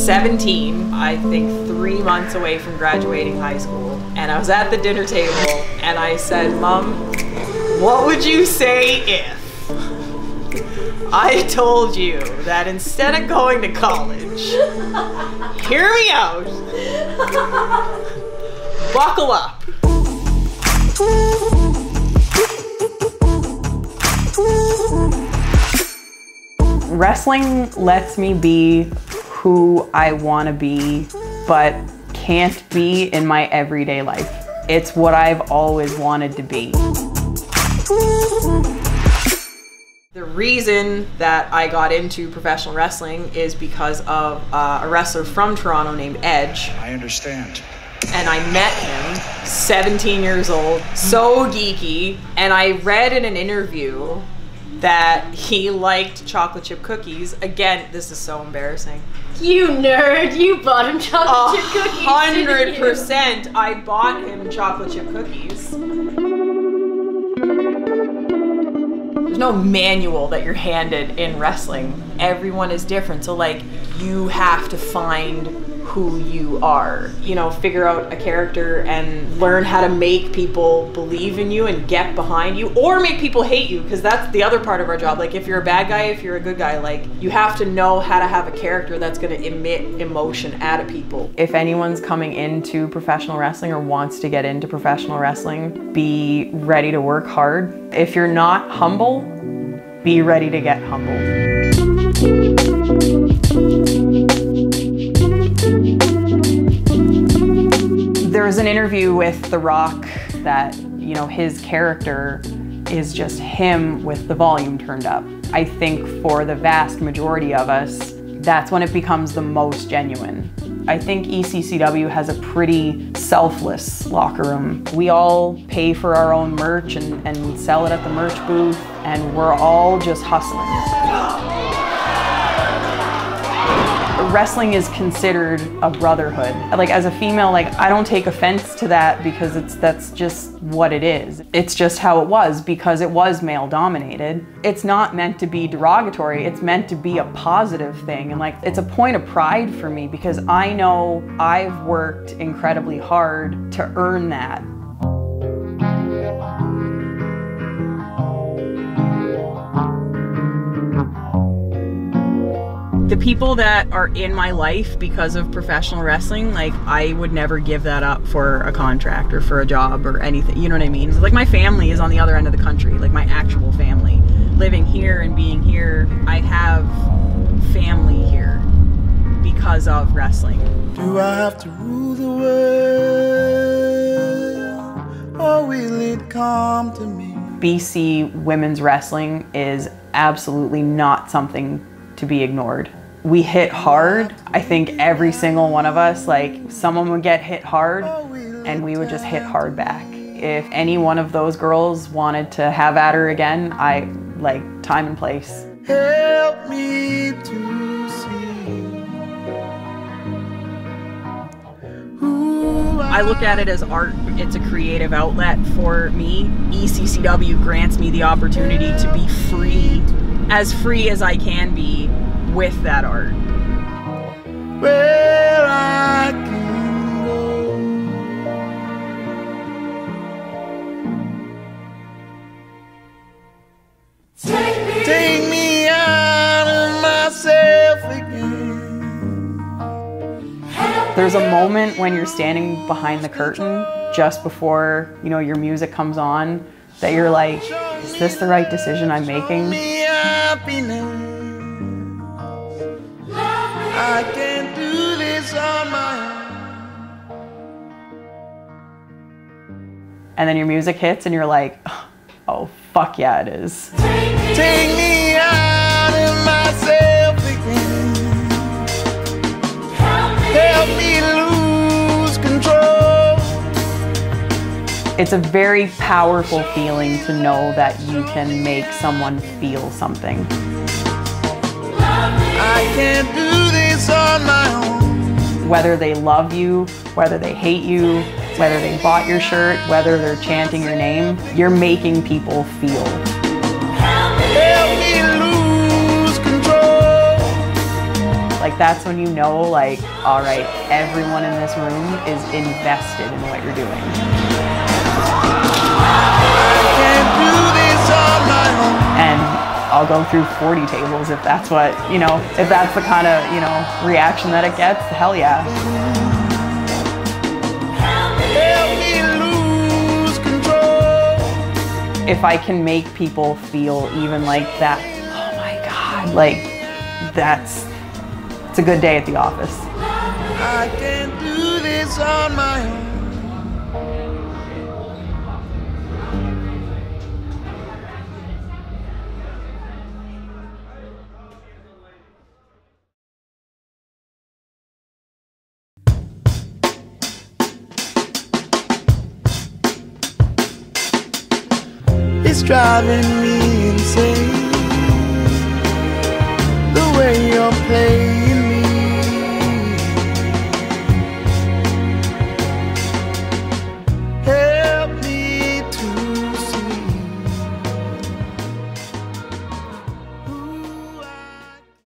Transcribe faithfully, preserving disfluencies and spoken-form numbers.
seventeen, I think three months away from graduating high school, and I was at the dinner table and I said, Mom, what would you say if I told you that instead of going to college, hear me out, buckle up. Wrestling lets me be who I want to be, but can't be in my everyday life. It's what I've always wanted to be. The reason that I got into professional wrestling is because of uh, a wrestler from Toronto named Edge. I understand. And I met him, seventeen years old, so geeky, and I read in an interview that he liked chocolate chip cookies. Again, this is so embarrassing. You nerd, you bought him chocolate chip cookies. A hundred percent, I bought him chocolate chip cookies. There's no manual that you're handed in wrestling. Everyone is different, so like, you have to find who you are. You know, figure out a character and learn how to make people believe in you and get behind you, or make people hate you, because that's the other part of our job. Like, if you're a bad guy, if you're a good guy, like, you have to know how to have a character that's gonna emit emotion out of people. If anyone's coming into professional wrestling or wants to get into professional wrestling, be ready to work hard. If you're not humble, be ready to get humbled. There was an interview with The Rock that, you know, his character is just him with the volume turned up. I think for the vast majority of us, that's when it becomes the most genuine. I think E C C W has a pretty selfless locker room. We all pay for our own merch and, and sell it at the merch booth, and we're all just hustling. Wrestling is considered a brotherhood. Like, as a female, like, I don't take offense to that, because it's that's just what it is. It's just how it was, because it was male dominated. It's not meant to be derogatory, it's meant to be a positive thing. And like, it's a point of pride for me, because I know I've worked incredibly hard to earn that. The people that are in my life because of professional wrestling, like, I would never give that up for a contract or for a job or anything, you know what I mean? Like, my family is on the other end of the country, like my actual family. Living here and being here, I have family here because of wrestling. Do I have to rule the world, or will it come to me? B C women's wrestling is absolutely not something to be ignored. We hit hard. I think every single one of us, like, someone would get hit hard and we would just hit hard back. If any one of those girls wanted to have at her again, I, like, time and place. Help me to see who I look at it as art. It's a creative outlet for me. E C C W grants me the opportunity to be free, as free as I can be with that art. Where I can go. Take me, Take me out of myself again. There's a moment when you're standing behind the curtain just before, you know, your music comes on, that you're like, is this the right decision I'm making? I can't do this on my own. And then your music hits and you're like, oh, fuck yeah, it is. Take me out of myself again. Help me lose control. It's a very powerful feeling to know that you can make someone feel something. I can't do this on my own. Whether they love you, whether they hate you, whether they bought your shirt, whether they're chanting your name, you're making people feel. Help me lose control. Like, that's when you know, like, all right, everyone in this room is invested in what you're doing. I can't do this on my own. And I'll go through forty tables if that's what, you know, if that's the kind of, you know, reaction that it gets, hell yeah. Help me lose control. If I can make people feel even like that, oh my God, like, that's, it's a good day at the office. I can't do this on my own. It's driving me insane, the way you're playing.